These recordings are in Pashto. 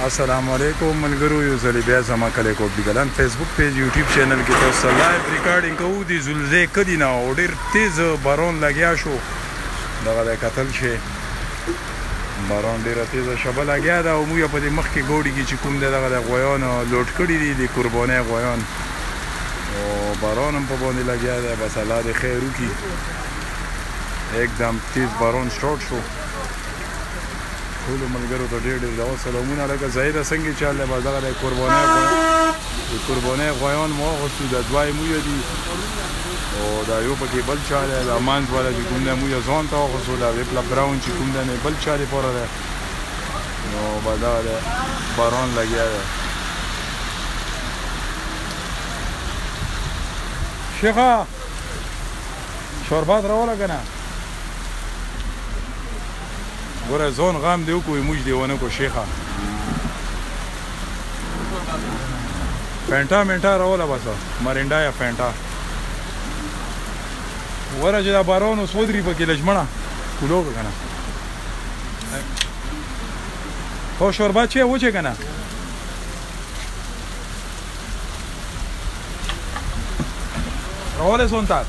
السلام علیکم ملګرو، یو ځل بیا زما کلی کوټ بیګلان فیسبوک پیج یوټیوب چینل کې تاسو لایو ریکارډینګ کوو د زلزلې کدي نه او ډېر تیز باران لګیا شو. دغه د کتل شي باران ډېره تیزه شبه لګیا ده او موږ په دې مخکې ګوډي کې چې کوم دی دغه د غویان لوډ کړي دي د قربانۍ غویان او باران هم په باندې لګیا دی. بس الله دې خیر وکړي. एकदम تیز باران سٹارټ شو. ټولو ملګرو ته ډېر ډېر دغه سلامونه. لکه ظاهره څنګه چل دی بس دغه د قربانۍ غویان مو واغوستو. د دوه یې مویه دي او دا یو پکې بل چا دی د مانځ والا چې کوم دی مویه ځان ته واغوستو. دا ویپله براون چې کوم دی نه بل چا دپاره دی. نو بس دغه دی باران لګیا دی. شیخه شوربات راوله که نه؟ ګوره ځان غم دی وکړو موږ دې ونه کړو. شیخه فینټا منټا راوله بس مرینډا یا فینټا. ګوره چې دا باران اوس ودري پکې لږمړه کولو که نه خو شوربات چې وچې که نه راوله سونتات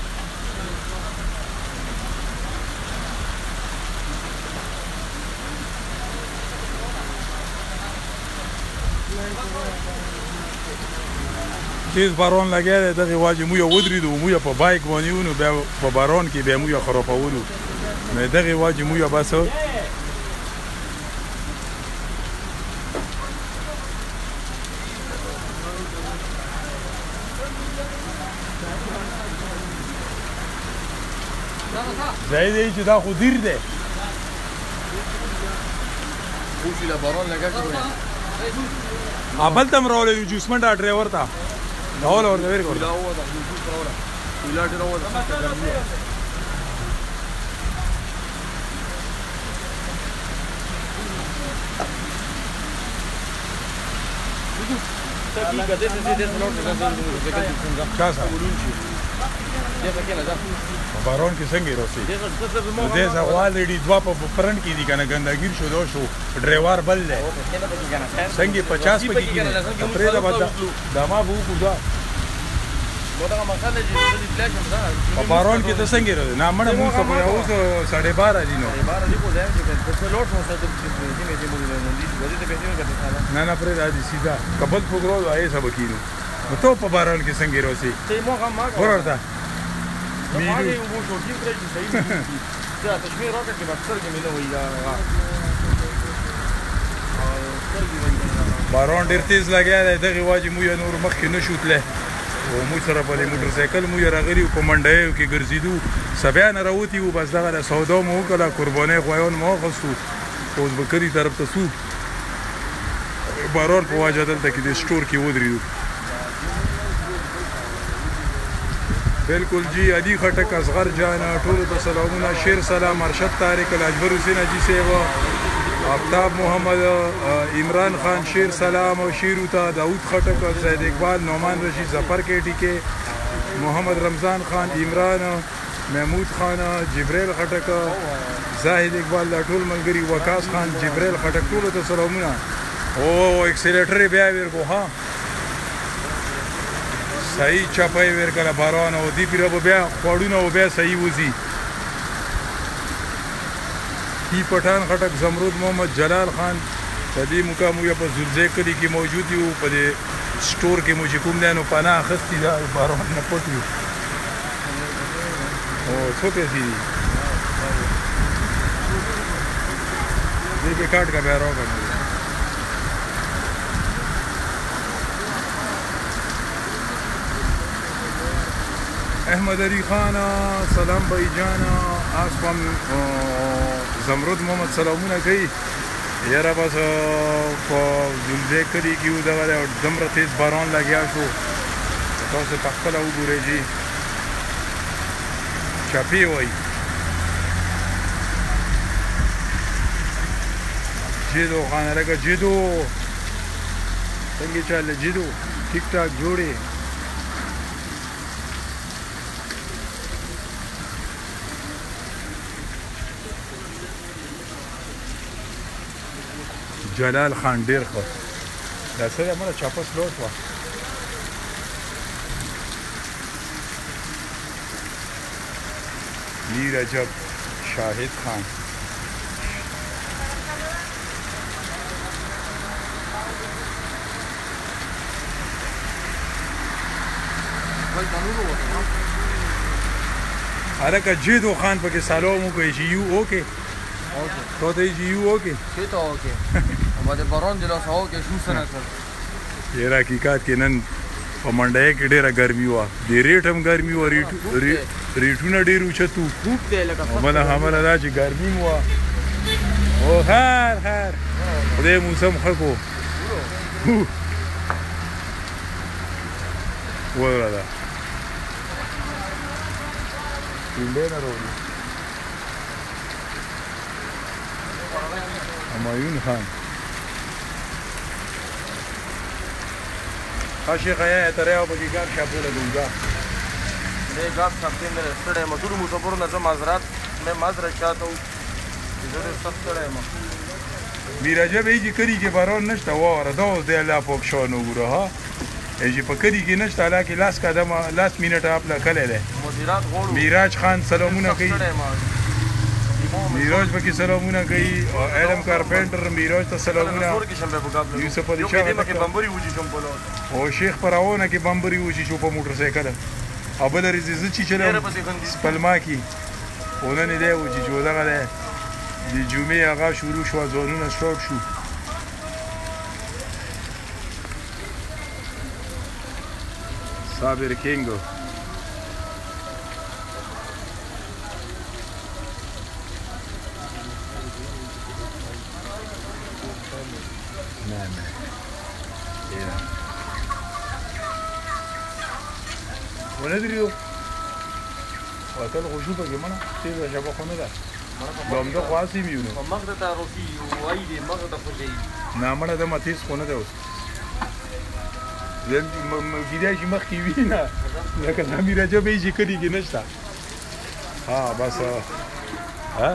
تیز باران لګیا دی. دغې واجې موږ ودرېدو موږ په بایک باندې ونو بیا په باران کې بیا موږ خرابولو. نو دغې واجې موږ بس ځای دی چې دا خو دیر دی. بل ته م راولی یو جوسمن دا ډرایور ته راوله ورته ویې کړو. چا سره په باران کې څنګه راسي؟ دې څه الریډي دوه په فرنټ کې دي که نه ګندګیر شو دا شو ډرایور بل دی څنګه 50 پکې کېږي پرېږده به دا ما به وکړو. دا په باران کې ته څنګه راځي؟ نه مړه مونږ ته خو اوس 12:30 دي. نو نه نه پرېږده دي سیده کبل پوګرو آی سبا کینو. نو ته په باران کې څنګه راسي؟ ګوره ورته باران ډېر تیز لګیا دی. دغې واجې موږ نور مخکې نه شو تلی او موږ سره په دې موټر سایکل موږ راغلي وو په منډیو کې ګرځېدو. سبیا نه راوتي وو بس دغه سودا مو وکړله قربانۍ غویان مو واخیستو اوس به کلي طرف ته څو باران په واجه دلته کې د سټور کې ودرېدو. بالکل جی علي خټک اصغر جان ټولو ته سلامونه. شیر سلام ارشد طارق الاجبر حسین حاجي صاحب آفتاب محمد عمران خان شیر سلام او شیرو ته داود خټک سید اقبال نعمان رشید ظفر کیټی کې محمد رمضان خان عمران محمود خان جبریل خټک زاهد اقبال دا ټول ملګري وقاص خان جبریل خټک ټولو ته سلامونه. او اکسیلیټر بیا ورکو ها صحیح چپای ورکړه باران او دی پیره به بیا خوړونه او بیا صحیح وځي. تی پټان خټک زمرود محمد جلال خان په دې موقع موږ په زلزلې کلي کې موجود یو. په دې سټور کې مو چې کوم دی نو پناه اخیستې ده باران نه پټ یو. او څو پیسې دي دې کې کاټ کا بیا راوکړه. احمد علی خان سلام بھائی جان آسپم زمرد محمد سلامونه کوي. یاره بس په زلزلې کلي کې یو دغه دومره تیز باران لګیا شو تاسو په خپله وګورئ جي چپې وایي جیدو خانه لکه جیدو څنګه چاله جیدو ټیک ټاک جوړې جلال خان ډېر ښه دا څه دی مړه چاپه سلو شوه میر عجب شاهد خان هلکه جیدو خان پکې سلام وکړئ چې یو اوکې تو ته چې یو اوکې څه ته اوکې باندې باران د لاس اوکې شو سره سره ډېر حقیقت کې نن په منډۍ کې ډېره ګرمي وه د ریټ هم ګرمي وه ریټونه ډېر اوچت وو بله خبره دا چې ګرمي م وه او خیر خدای موسم ښه کړو وګوره دا ټینډۍ نه راوړي همایون خان شیخ آیا ترے او پکې ګاب شاپ لګوګا دې ګاب شاپ کې مې ستړی م ټول مسافر نه زه معذرت مې معذرت چاته و زه سخت ستړی م میراجه به یې کری کې باران نشته واره دا اوس دی الله پاک شان وګوره ها چې په کری کې نشته الله کې لاس قدمه لاس منټه خپل کله ده مدیرات غوړو میراج خان سلامونه کوي میراج پکې سلامونه کوي او ادم کارپنټر میراج ته سلامونه یوسف علي شاه او شیخ پراونه کې بمبري وشي شو په موټر سایکل او بل رزي چې چلم سپلما کې اونن دی و چې جوړه ده د جمعې هغه شروع شو ځانونه شوټ شو صابر کینګو وندري وقتل غشوبه كمان تيجي شباب خونه ده دوم ده خاصي ميونه مغد تعرفي وايد مغد فجي نامنه ده ماتيس خونه ده اوس زين مګیدای شي مخ کې وینا لکه امیر جب یې کړی کې نشتا ها بس ها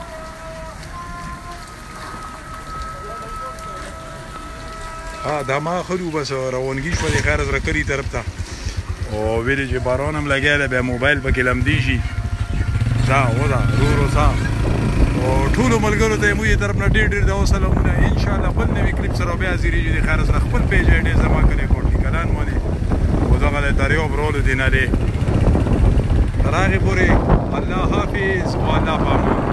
دا ما خلو بس روانګي شو د خارز رکري طرف ته او ویلې چې باران هم لګیاله بیا موبایل پکې لمدي شي دا ودا ورو سا او ټول ملګرو ته مو یې طرف نه ډېر د سلامونه ان شاء الله بل نوې کلیپ سره بیا زیری د خارز خپل پیج دې زما کړی کوټی کلان مونږ او دا غل دریو برول دیناله تر هغه پورې الله حافظ او الله پامان